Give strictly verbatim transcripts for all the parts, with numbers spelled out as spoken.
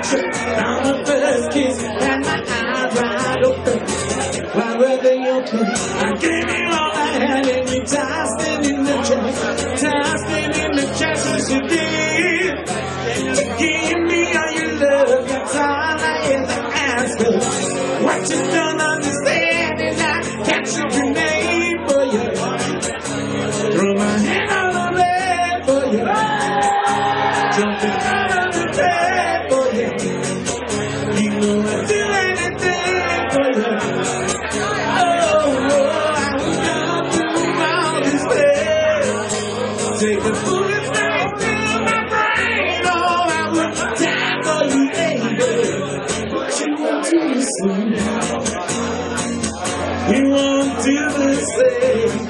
on the first kiss, and my eyes wide open. Why were they open? I gave you all I had, and you tossed it in the trash, tossed it in the trash. Yes, you did. To give me all your love, that's all I ever asked of. What you don't understand is I captured your name for you. Throw my hand on the bed for you. Jumping out of the bed for you. You know I'd do anything for you. Oh, oh, I was gonna do all this way. Take a bullet straight through my brain. Oh, I would die for you, baby. But you won't do the same. You won't do the same.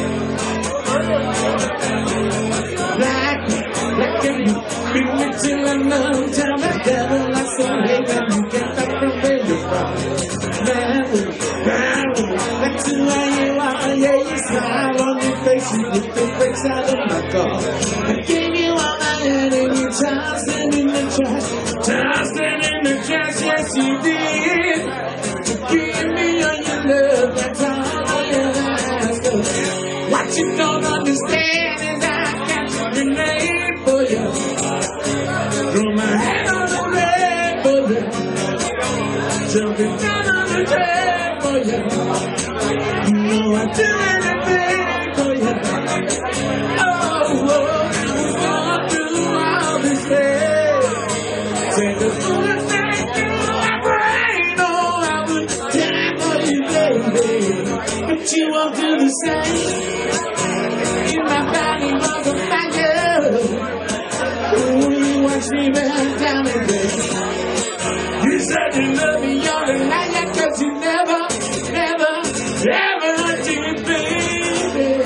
Like, like you beat me till I'm numb. Tell the devil I so hate when you get back from where you're from. Man, man, that's who you are. Yeah, you smile on your face, you get the brakes out of my car. I gave you all I had and you tossed it in the trash. Tossed it in the trash, yes you did. To give me all your love, that's all I ever asked of. What you don't understand is I captured your name for you. Throw my hand on the red for you. Jumping down on the track for you. You know I'd do anything for you. Oh, oh, I was going through all this pain. Take a bullet straight through my brain. Oh, I would die for you, baby. But you won't do the same. In my body was a fire. Ooh, you watch me burn down again. You said you love me, you're a liar, cause you never, never, ever did, baby.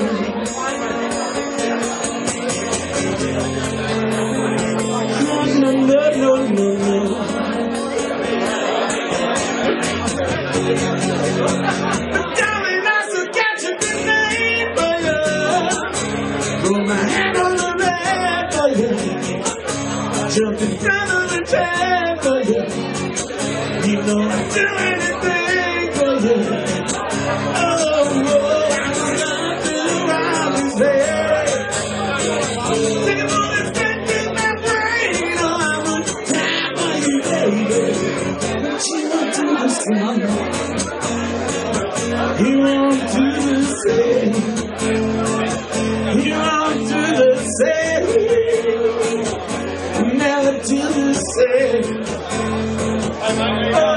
No, no, no, no, no. But darling, I still captured the name for you. Throw my hand on the red for you. Jump in front of the track for you. You know I'd do anything for you. Oh, oh, I was gonna do all this day. Take a bullet straight through my brain. Oh, I would die for you, baby. But you won't do the same. You won't do the same. You won't do the same. Never do the same. Oh.